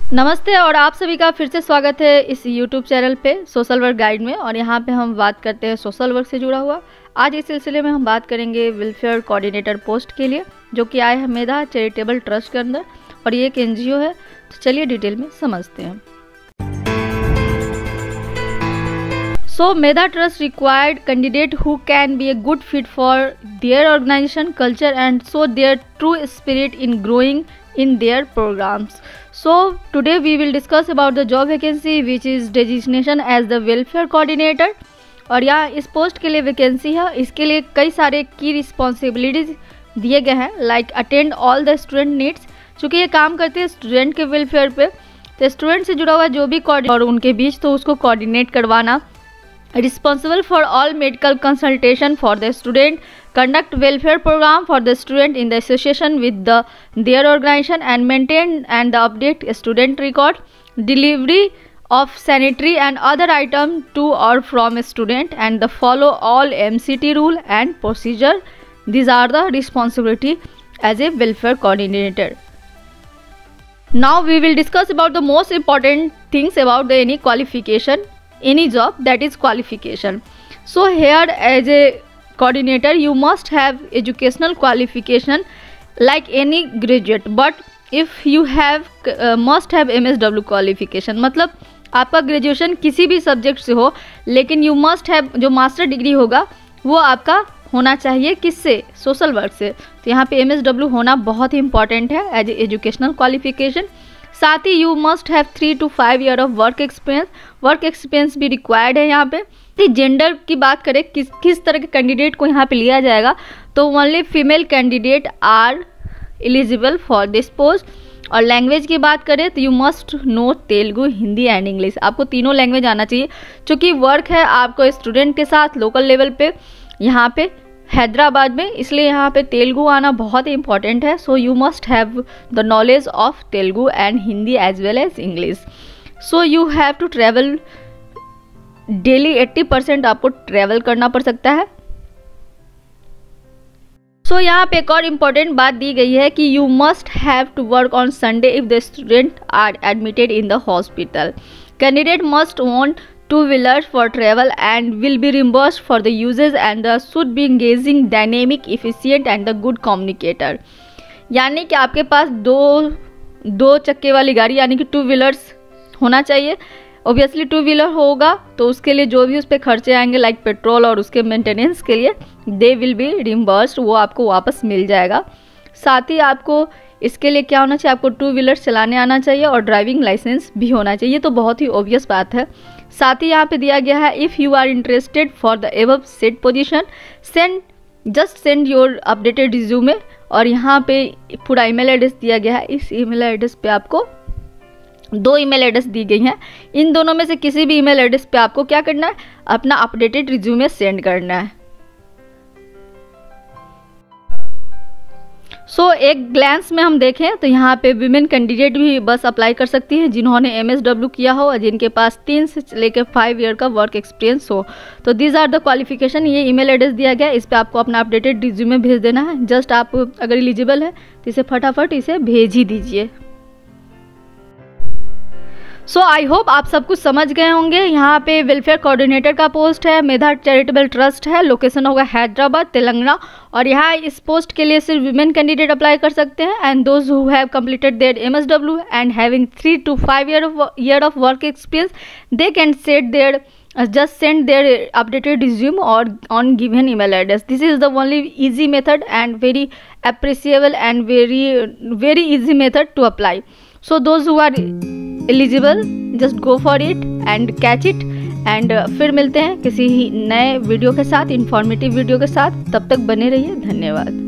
नमस्ते और आप सभी का फिर से स्वागत है इस YouTube चैनल पे सोशल वर्क गाइड में। और यहाँ पे हम बात करते हैं सोशल वर्क से जुड़ा हुआ। आज इस सिलसिले में हम बात करेंगे वेलफेयर कोऑर्डिनेटर पोस्ट के लिए, जो कि आए हैं मेधा चैरिटेबल ट्रस्ट के अंदर और ये एक NGO है। तो चलिए डिटेल में समझते हैं। So Medha Trust required candidate who can be a good fit for their organization culture and show their true spirit in growing in their programs. So today we will discuss about the job vacancy which is designation as the welfare coordinator। और यहाँ इस post के लिए vacancy है। इसके लिए कई सारे की रिस्पॉन्सिबिलिटीज दिए गए हैं, like attend all the student needs. चूँकि ये काम करते हैं स्टूडेंट के वेलफेयर पे, तो स्टूडेंट से जुड़ा हुआ जो भी और उनके बीच तो उसको कोऑर्डिनेट करवाना। Responsible for all medical consultation for the student, conduct welfare program for the student in the association with their organization and maintain and update student record, delivery of sanitary and other item to or from a student and the follow all MCT rule and procedure. These are the responsibility as a welfare coordinator. Now we will discuss about the most important things about the any qualification, any job, that is qualification. So here as a coordinator you must have educational qualification like any graduate, but if you have must have MSW qualification। मतलब आपका graduation किसी भी subject से हो, लेकिन you must have जो master degree होगा वो आपका होना चाहिए किससे, सोशल वर्क से। तो यहाँ पे MSW होना बहुत ही इंपॉर्टेंट है एज एजुकेशनल क्वालिफिकेशन। साथ ही you must have 3 to 5 year of work experience. Work experience भी रिक्वायर्ड है यहाँ पे। जेंडर की बात करें किस तरह के कैंडिडेट को यहाँ पे लिया जाएगा, तो only female candidate are eligible for this post. और लैंग्वेज की बात करें तो you must know Telugu, Hindi and English. आपको तीनों लैंग्वेज आना चाहिए। चूँकि वर्क है आपको स्टूडेंट के साथ लोकल लेवल पे यहाँ पे हैदराबाद में, इसलिए यहाँ पे तेलुगु आना बहुत ही इंपॉर्टेंट है। So you must have the knowledge of Telugu and Hindi as well as English. So you have to travel daily 80% आपको ट्रैवल करना पड़ सकता है। सो यहाँ पे एक और इम्पॉर्टेंट बात दी गई है कि you must have to work on Sunday if the student are admitted in the hospital. Candidate must own 2 wheelers for travel and will be reimbursed for the uses and should be engaging, dynamic, efficient and the good communicator। यानी कि आपके पास दो चक्के वाली गाड़ी यानी कि 2 wheelers होना चाहिए। ऑब्वियसली 2 व्हीलर होगा तो उसके लिए जो भी उस पर खर्चे आएंगे लाइक पेट्रोल और उसके मेंटेनेंस के लिए दे विल बी रिम्बर्स्ड, वो आपको वापस मिल जाएगा। साथ ही आपको इसके लिए क्या होना चाहिए, आपको 2 व्हीलर चलाने आना चाहिए और ड्राइविंग लाइसेंस भी होना चाहिए। तो बहुत ही ऑब्वियस बात है। साथ ही यहाँ पे दिया गया है if you are interested for the above set position just send your updated resume. और यहाँ पे पूरा ईमेल एड्रेस दिया गया है। इस ईमेल एड्रेस पे आपको 2 ईमेल एड्रेस दी गई हैं। इन दोनों में से किसी भी ईमेल एड्रेस पे आपको क्या करना है, अपना अपडेटेड रिज्यूमे सेंड करना है। सो एक ग्लैंस में हम देखें तो यहाँ पे विमेन कैंडिडेट भी बस अप्लाई कर सकती हैं जिन्होंने MSW किया हो और जिनके पास 3 से लेकर 5 ईयर का वर्क एक्सपीरियंस हो। तो दीज आर द क्वालिफिकेशन। ये ईमेल एड्रेस दिया गया है, इस पर आपको अपना अपडेटेड रिज्यूमे भेज देना है। जस्ट आप अगर एलिजिबल है तो इसे फटाफट इसे भेज ही दीजिए। सो आई होप आप सब कुछ समझ गए होंगे। यहाँ पे वेलफेयर कोऑर्डिनेटर का पोस्ट है, मेधा चैरिटेबल ट्रस्ट है, लोकेशन होगा हैदराबाद तेलंगाना। और यहाँ इस पोस्ट के लिए सिर्फ विमेन कैंडिडेट अप्लाई कर सकते हैं and those who have completed their MSW and having 3 to 5 year of work experience they can set their just send their updated resume or on given email address. This is the only easy method and very appreciable and very easy method to apply. So those who are eligible just go for it and catch it। and फिर मिलते हैं किसी नए video के साथ, informative video के साथ। तब तक बने रहिए। धन्यवाद।